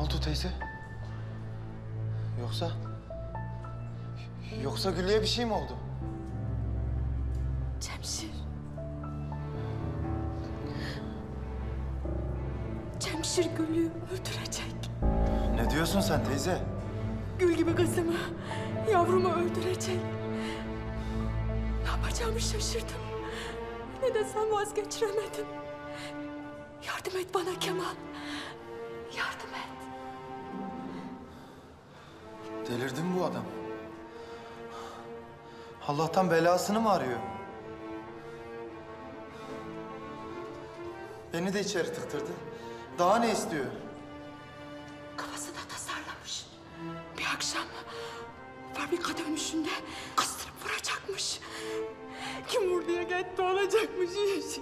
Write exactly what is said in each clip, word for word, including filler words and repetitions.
oldu teyze? Yoksa... Yoksa Güllü'ye bir şey mi oldu? Cemşir. Cemşir Gül'ü öldürecek. Ne diyorsun sen teyze? Gül gibi kızımı, yavrumu öldürecek. Ne yapacağımı şaşırdım. Ne desem vazgeçiremedim. Yardım et bana Kemal. Yardım et. Delirdi mi bu adam? Allah'tan belasını mı arıyor? Beni de içeri tıktırdı. Daha ne istiyor? Kafasında tasarlamış. Bir akşam fabrika dönüşünde kıstırıp vuracakmış. Kim vurduya gitti olacakmış işi.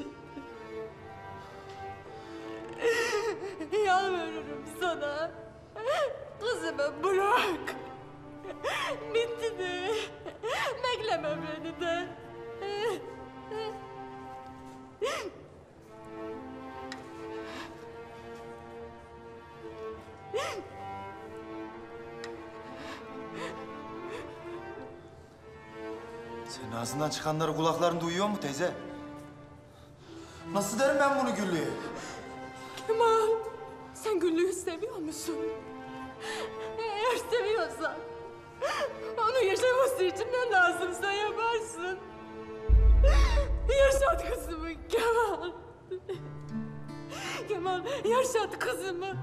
Yalvarırım sana. Kızımı bırak. Bitti de. Bekleme beni de. Senin ağzından çıkanları kulakların duyuyor mu teyze? Nasıl derim ben bunu Güllü'ye? Kemal, sen Güllü'yü seviyor musun? Eğer seviyorsan, onun yaşaması için ne lazımsa yaparsın. Yaşat kızımı Kemal. Kemal, yaşat kızımı.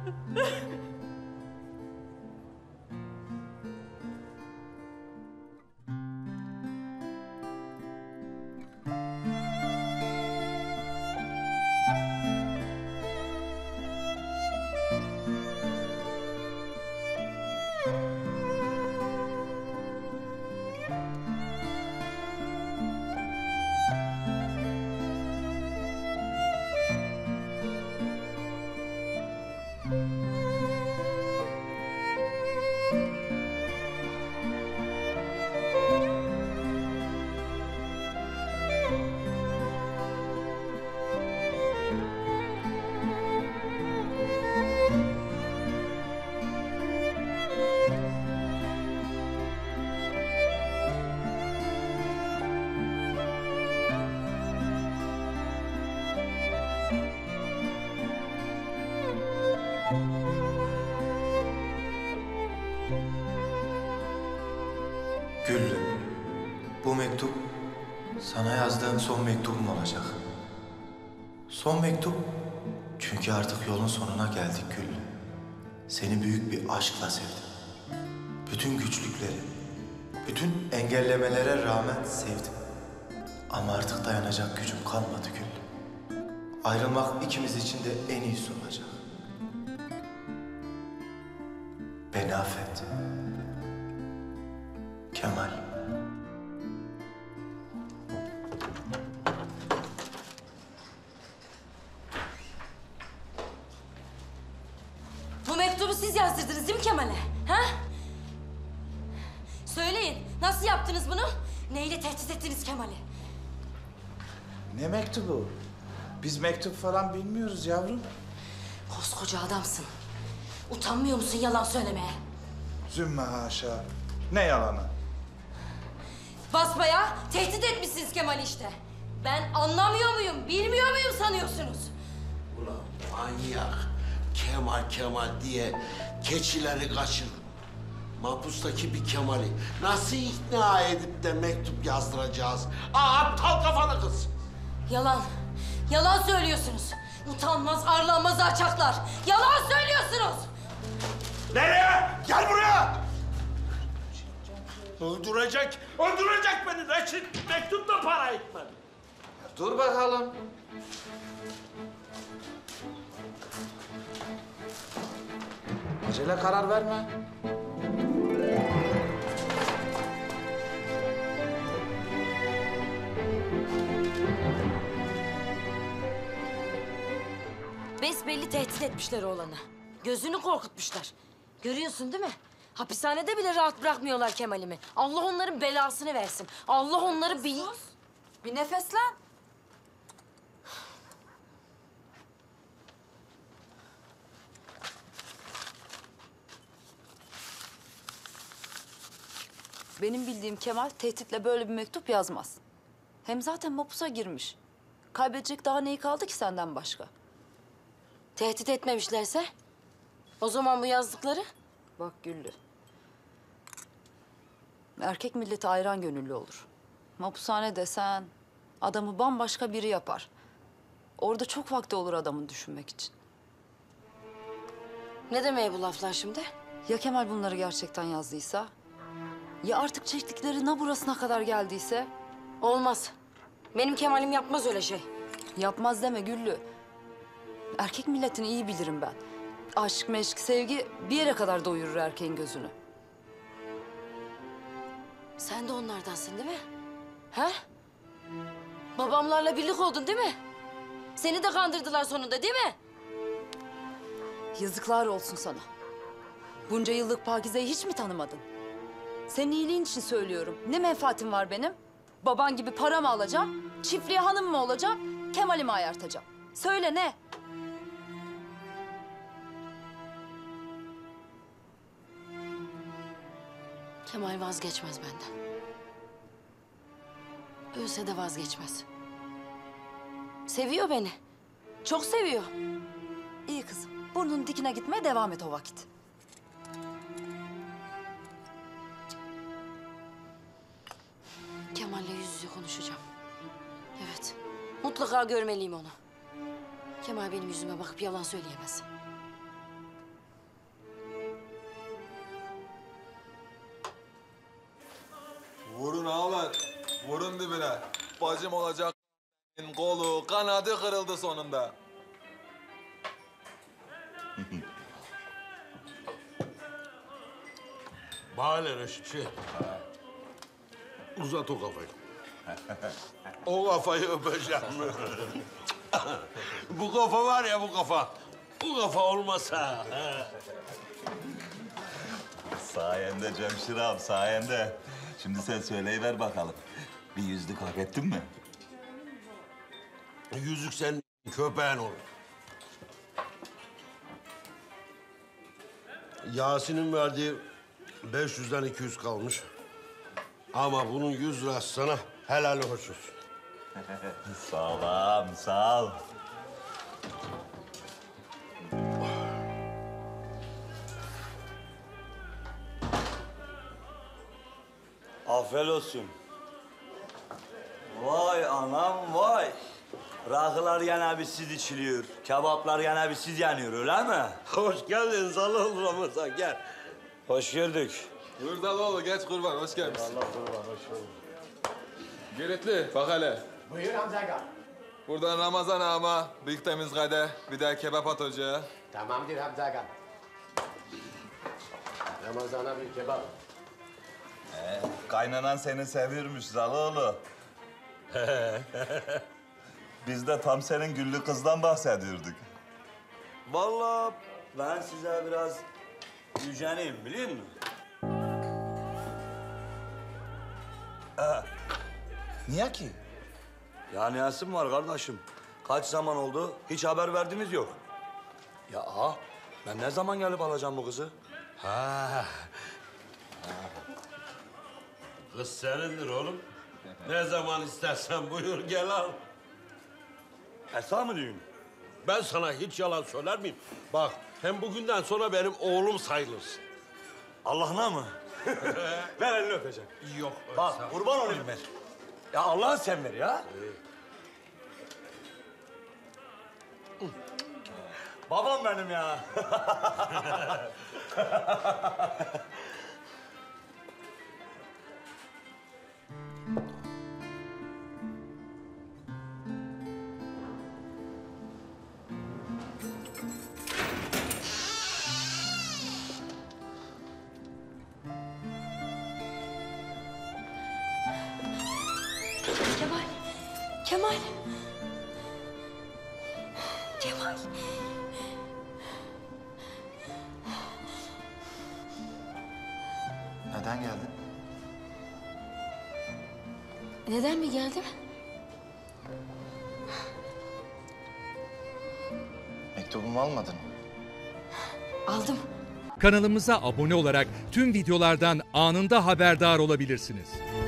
Güllü, bu mektup sana yazdığım son mektubum olacak. Son mektup çünkü artık yolun sonuna geldik Güllü. Seni büyük bir aşkla sevdim. Bütün güçlükleri, bütün engellemelere rağmen sevdim. Ama artık dayanacak gücüm kalmadı Güllü. Ayrılmak ikimiz için de en iyisi olacak. Beni affet. Kemal. Bu mektubu siz yazdırdınız değil mi Kemal'e? Ha? Söyleyin, nasıl yaptınız bunu? Neyle tehdit ettiniz Kemal'i? Ne mektubu? Biz mektup falan bilmiyoruz yavrum. Koskoca adamsın. Utanmıyor musun yalan söylemeye? Zümme haşa. Ne yalanı? Basbayağı tehdit etmişsiniz Kemal'i işte. Ben anlamıyor muyum, bilmiyor muyum sanıyorsunuz? Ulan manyak Kemal Kemal diye keçileri kaçır. Mahpustaki bir Kemal'i nasıl ikna edip de mektup yazdıracağız? Aa, aptal kafalı kız. Yalan, yalan söylüyorsunuz. Utanmaz, arlanmaz alçaklar. Yalan söylüyorsunuz. Nereye? Gel buraya! Öldürecek, öldürecek beni. Reşit mektup da para etmedi. Dur bakalım. Acele karar verme. Besbelli tehdit etmişler oğlanı. Gözünü korkutmuşlar. Görüyorsun değil mi? Hapishanede bile rahat bırakmıyorlar Kemal'imi. Allah onların belasını versin. Allah onları bil... Sus. Bir nefeslen. Benim bildiğim Kemal tehditle böyle bir mektup yazmaz. Hem zaten mapusa girmiş. Kaybedecek daha neyi kaldı ki senden başka? Tehdit etmemişlerse? O zaman bu yazdıkları? Bak Güllü. Erkek milleti ayran gönüllü olur. Mapushane desen adamı bambaşka biri yapar. Orada çok vakti olur adamın düşünmek için. Ne demeye bu laflar şimdi? Ya Kemal bunları gerçekten yazdıysa? Ya artık çektikleri na burasına kadar geldiyse? Olmaz. Benim Kemal'im yapmaz öyle şey. Yapmaz deme Güllü. Erkek milletini iyi bilirim ben. Aşk, meşk, sevgi bir yere kadar doyurur erkeğin gözünü. Sen de onlardansın değil mi? Ha? Babamlarla birlik oldun değil mi? Seni de kandırdılar sonunda değil mi? Yazıklar olsun sana. Bunca yıllık Pakize'yi hiç mi tanımadın? Senin iyiliğin için söylüyorum. Ne menfaatim var benim? Baban gibi para mı alacağım? Çiftliğe hanım mı olacağım? Kemal'imi ayartacağım. Söyle ne? Kemal vazgeçmez benden. Ölse de vazgeçmez. Seviyor beni. Çok seviyor. İyi kızım. Burnunun dikine gitmeye devam et o vakit. Kemal'le yüz yüze konuşacağım. Evet. Mutlaka görmeliyim onu. Kemal benim yüzüme bakıp yalan söyleyemez. Vurun ağalar, vurun dibine. Bacım olacak kolu, kanadı kırıldı sonunda. Bana Reşitçi. Uzat o kafayı. O kafayı öpeceğim. Bu kafa var ya bu kafa. Bu kafa olmasa. Sayende Cemşir ağam, sayende. Şimdi sen söyleyiver bakalım. Bir yüzlük hak ettin mi? Yüzük senin köpeğin olur. Yasin'in verdiği beş yüzden iki yüz kalmış. Ama bunun yüz lirası sana helal olsun. Sağ ol ağam, sağ ol. Afiyet olsun. Vay anam vay. Rakılar gene bir siz içiliyor. Kebaplar gene bir siz yanıyor öyle mi? Hoş geldin Zalıl Ramazan gel. Hoş gördük. Buyur Daloğlu, geç kurban, hoş gelmişsin. Allah kurban, hoş bulduk. Giritli, bak hele. Buyur Hamza Aga. Buradan Ramazan ağama, bir temiz kadeh, bir de kebap at ocağa. Tamamdır Hamza Aga. Ramazan'a bir kebap. Ee, kaynanan seni seviyormuş Zaloğlu. Biz de tam senin güllü kızdan bahsediyorduk. Vallahi ben size biraz yüceneyim biliyor musun? Niye ki? Yani Yasin var kardeşim. Kaç zaman oldu hiç haber verdiğimiz yok. Ya aha, ben ne zaman gelip alacağım bu kızı? Ha. Kız senindir oğlum. Ne zaman istersen buyur gel al. Esra mı diyorsun? Ben sana hiç yalan söyler miyim? Bak hem bugünden sonra benim oğlum sayılırsın. Allah'ına mı? Ver elini öpeceğim. Yok. Bak kurban olayım ben. Ya Allah'ın sen ver ya. Babam benim ya. Kemal. Kemal. Kemal. Neden geldin? Neden mi geldim? Mektubumu almadın mı? Aldım. Kanalımıza abone olarak tüm videolardan anında haberdar olabilirsiniz.